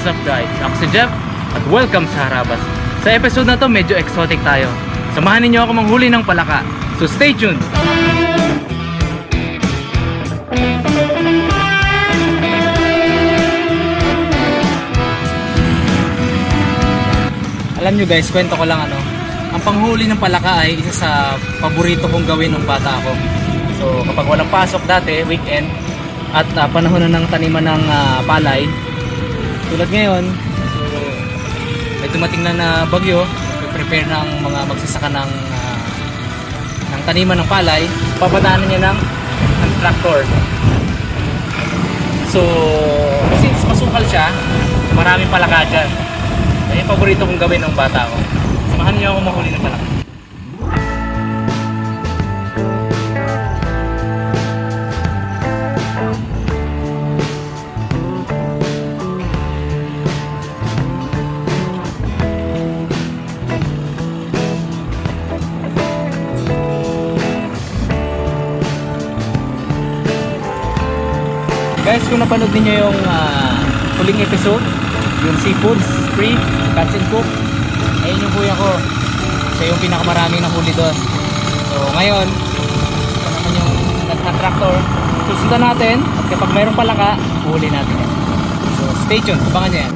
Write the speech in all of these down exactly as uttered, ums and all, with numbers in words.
What's up guys? Ako si Jeff at welcome sa Harabas. Sa episode na to medyo exotic tayo. Samahan ninyo ako manghuli ng palaka. So stay tuned! Alam nyo guys, kwento ko lang ano. Ang panghuli ng palaka ay isa sa paborito kong gawin ng bata ako. So kapag walang pasok dati, weekend, at uh, panahon na ng taniman ng uh, palay, tulad ngayon, so may dumating na na bagyo, prepare ng mga magsasaka ng, uh, ng taniman ng palay, papadaanan niya ng, ng tractor. So since masukal siya, maraming palaka dyan. Kaya yung paborito kong gawin ng bata ko. Samahan niyo ako mahuli ng palaka. Guys, kung napanood niyo yung uh, huling episode, yung seafoods, free, catch and cook, ayun yung kuya ko. Siya yung pinakamaraming nahuli doon. So ngayon, ito naman yung nagka-tractor. Susundan natin at kapag mayroong palaka, huli natin yan. So stay tuned, abangan nyo yan.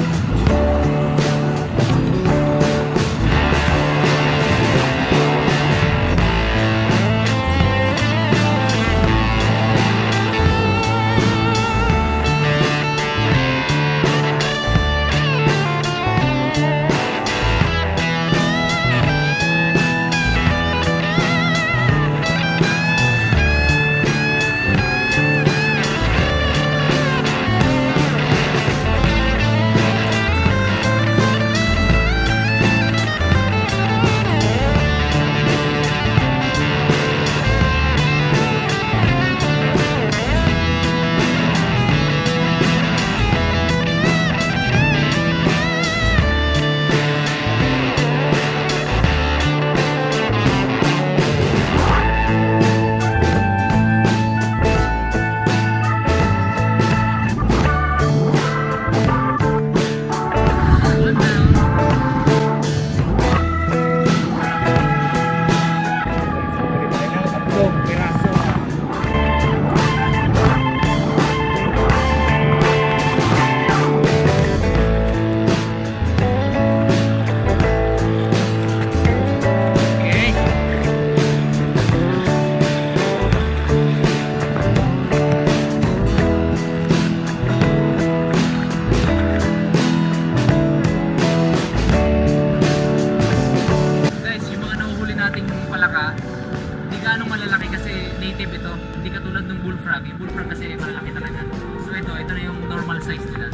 Malalaki kasi native ito, hindi katulad ng bullfrog. Yung bullfrog kasi malalaki talaga. So ito, ito na yung normal size nila.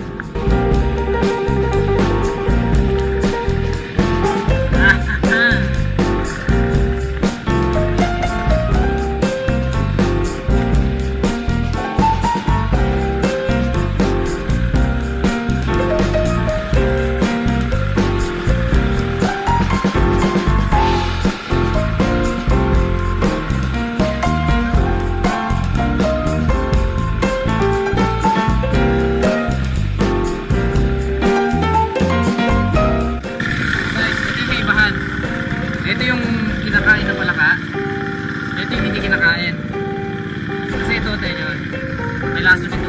Ito yung kinakain na palaka. Ito yung hindi kinakain. Kasi ito, ito yun. May laso nito.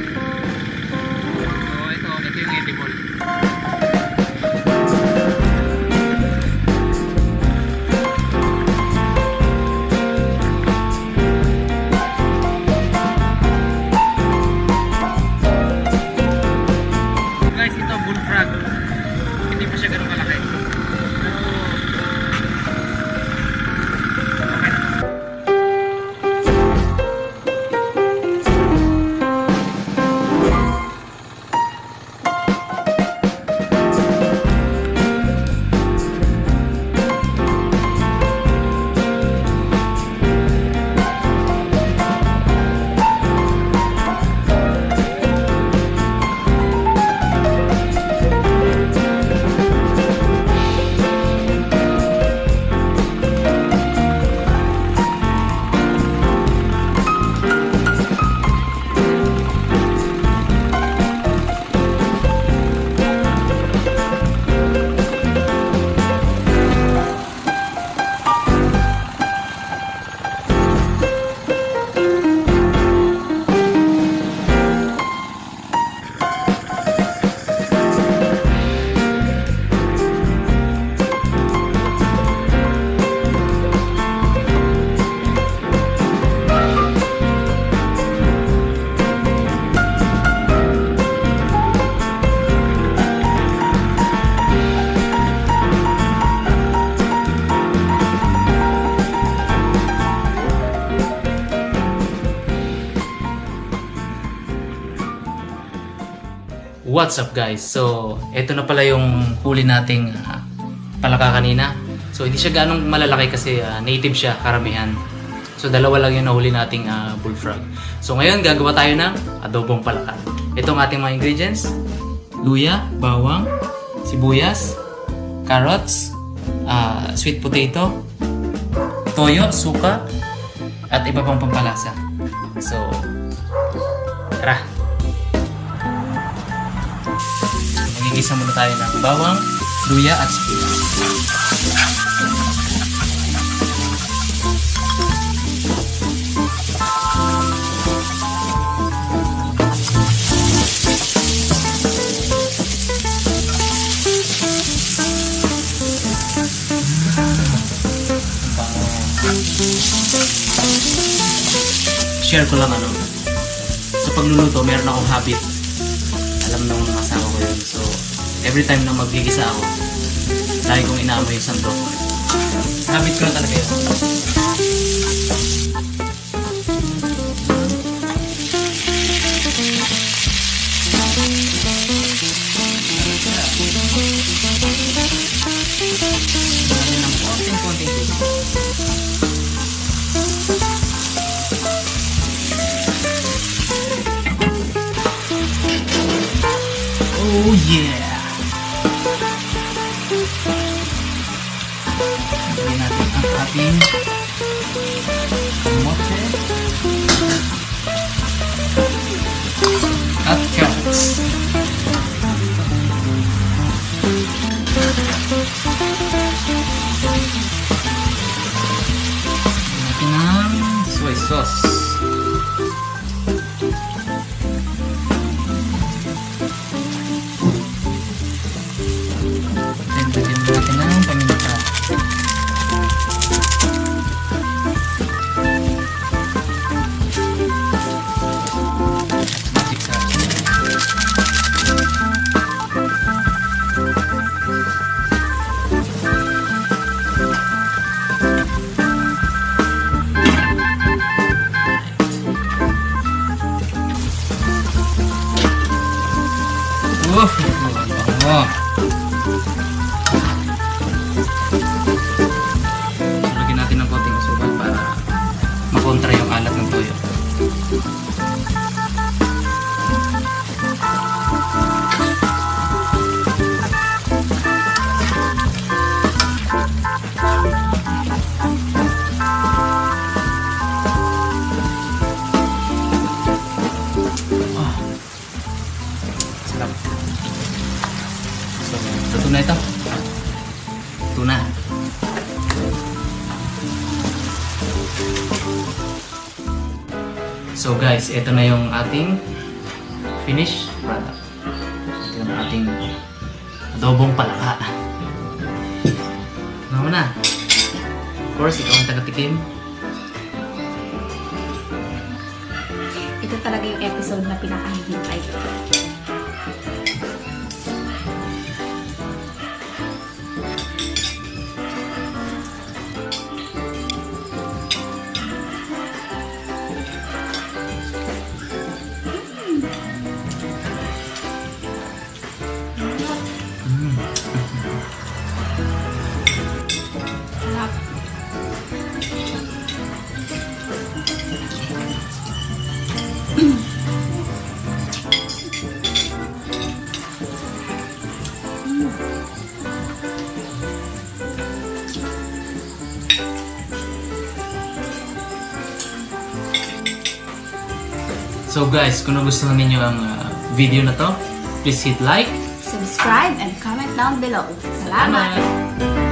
So ito, ito yung edible. Guys, ito bullfrog. Hindi pa siya ganun kalaki. What's up guys? So, eto na pala yung huli nating uh, palaka kanina. So, hindi siya ganong malalaki kasi uh, native siya, karamihan. So, dalawa lang yung nahuli nating uh, bullfrog. So, ngayon gagawa tayo ng adobong palaka. Itong ating mga ingredients: luya, bawang, sibuyas, carrots, uh, sweet potato, toyo, suka, at iba pang pampalasa. So, tara! Magigisa muna tayo ng bawang, luya, at sibuyas. Share ko lang ano, sa pagluluto meron akong habit, alam ng mga asawa ko yun. So every time na magigisa ako, lagi kong inaamoy yung sandok. Habit ko na talaga yun. Lagyan ng konting-konting tubig. Oh yeah! Lagyan natin ang ating kamote at carrots. Lagyan natin ng soy sauce. Oh, bango. Lagyan natin ng konting asukal para makontra yung alat ng toyo. Luto na ito. Ito na. So guys, ito na yung ating finished product. Ito yung ating adobong palaka. Ano na? Of course, ikaw ang taga-tikim. Ito talaga yung episode na pinakahihintay ko. So guys, kung nagustuhan ninyo ang uh, video na to, please hit like, subscribe, and comment down below. Salamat! Salamat.